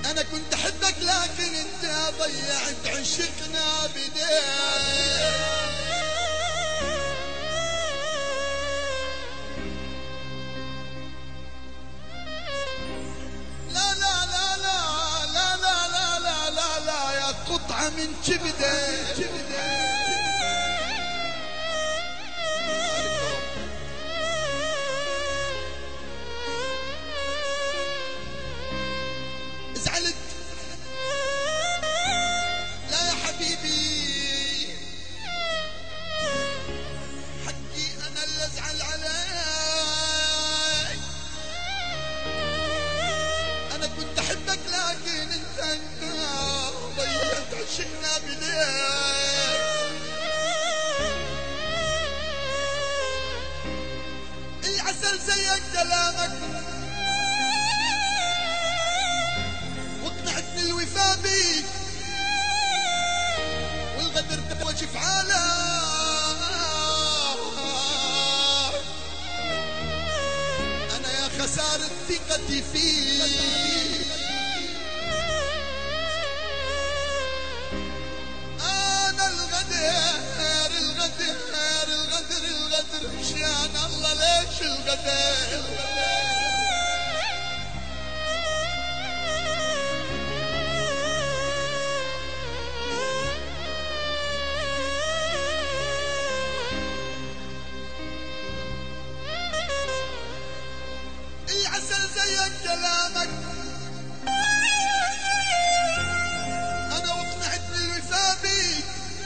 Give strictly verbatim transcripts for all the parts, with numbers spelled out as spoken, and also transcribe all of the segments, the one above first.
انا كنت احبك لكن انت ضيعت عشقنا بديك. لا لا لا لا لا لا لا لا لا لا يا قطعة من كبدك. زعلت لا يا حبيبي، حقي انا اللي ازعل عليك. انا كنت احبك لكن انت انت ضيعت عشقنا بديك. العسل زيك كلامك واقنعتني الوفا بيك، والغدر تبوج فعالك. انا يا خسارة ثقتي فيك، انا الغدر الغدر الغدر الغدر مشيان الله ليش الغدر. العسل زيك كلامك انا واقنعتني الوفا بيك،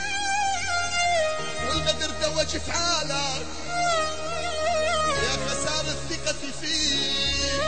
والغدر توج فعالك. يا خسارة ثقتي فيك.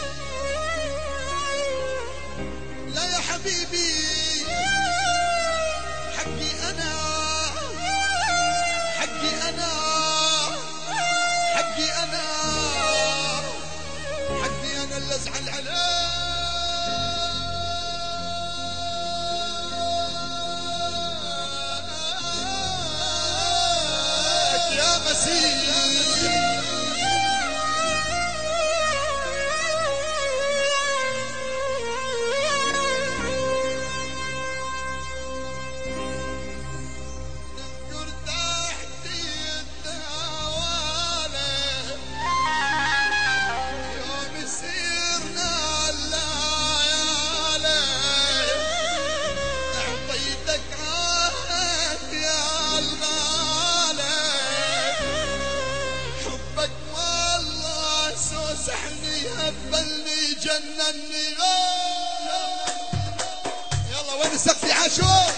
لا يا حبيبي حقي انا، حقي انا، حقي انا، حقي انا اللي ازعل عليك. يا مسيح نذكر تحتي التوالي يوم سيرنا الليالي. اعطيتك عهد يا الغالي، حبك والله سوسحني هبلني جنني. يلا وين السقف يا عاشور؟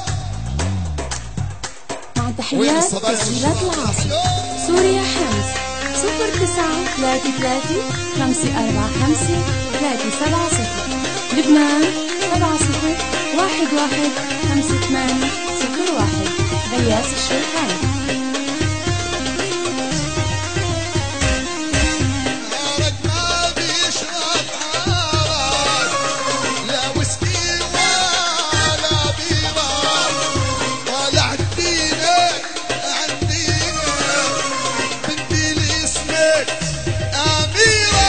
مع تحيات تسجيلات العاصمة سوريا حمص صفر تسعة ثلاثة ثلاثة خمسة أربعة خمسة ثلاثة سبعة صفر. لبنان سبعة صفر واحد واحد خمسة ثمانية صفر واحد. غياس الشيخاني. نارك ما بيشرب عارك، لا ويسكي ولا بيرة، طالع دينك عن دينك، بنتي لي اسمك أميرة.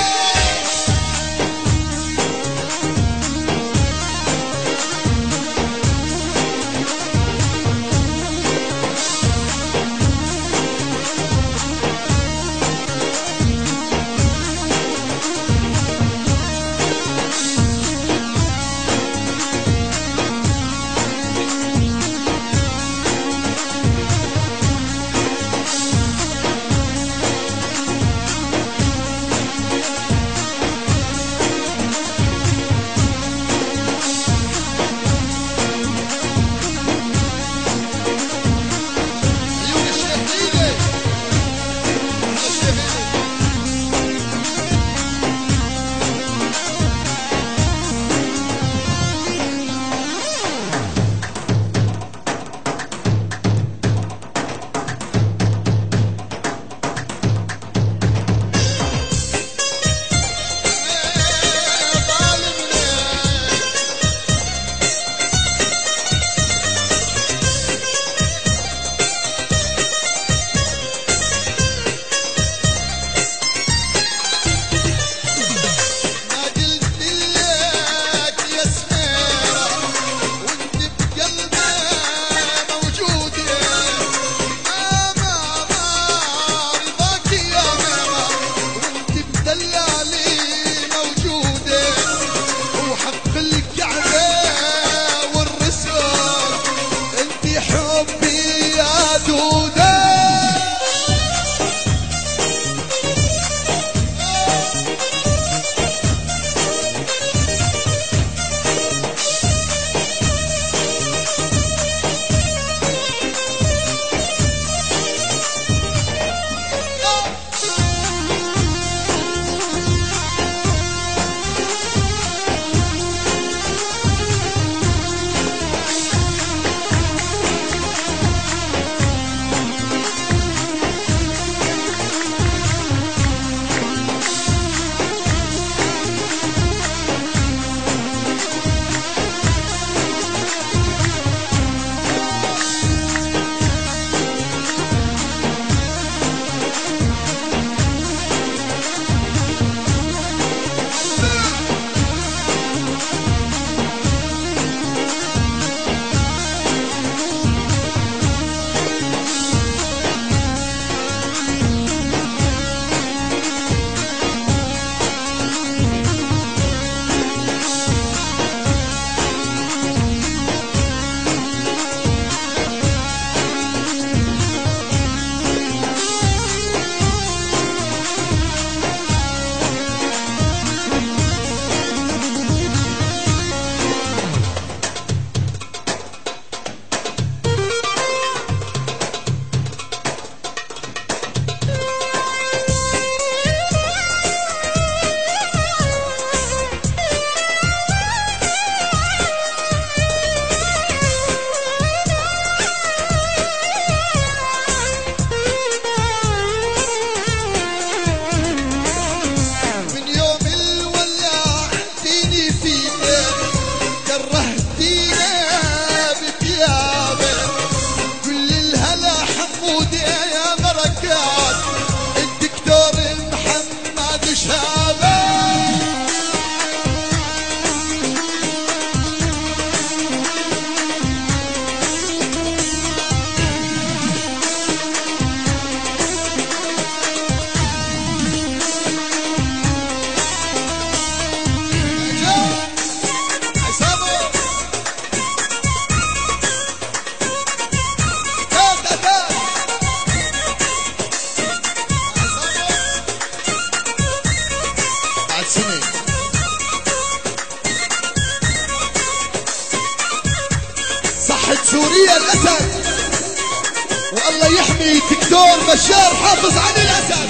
سوريا الأسد، والله يحمي الدكتور بشار حافظ عن الأسد.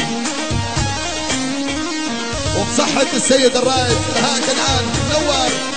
وبصحة السيد الرائد بهاء كنعان منور.